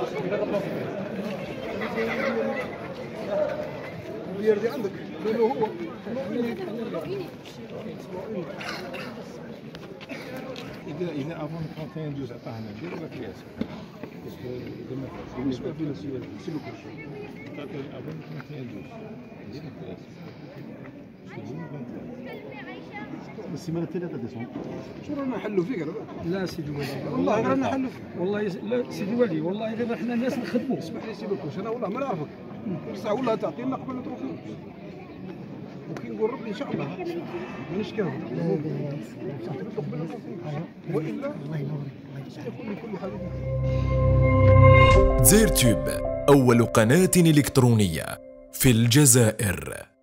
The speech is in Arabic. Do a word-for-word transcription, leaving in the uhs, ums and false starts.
ديال عندك لانه هو اذا اذا افون ثلاثة وثلاثين جوج عطاه هنا ندير ولا قياس باسكو اذا ما فاتش بالنسبه في السؤال سي لو كل افون ثلاثة وثلاثين جوج ندير قياس السيمانه التاليه غادي تصوم. شو رانا نحلوا فيك؟ لا سيدي ولي والله رانا نحلوا فيك. والله لا سيدي ولي والله دابا حنا ناس نخدموا. اسمح لي سيدي كلشي انا والله ما نعرفك بصح والله تعطينا قبل نضرب فيك وكي نقول ربي ان شاء الله مانيش كاهو والا الله ينور كل حاجه. زير تيوب أول قناة إلكترونية في الجزائر.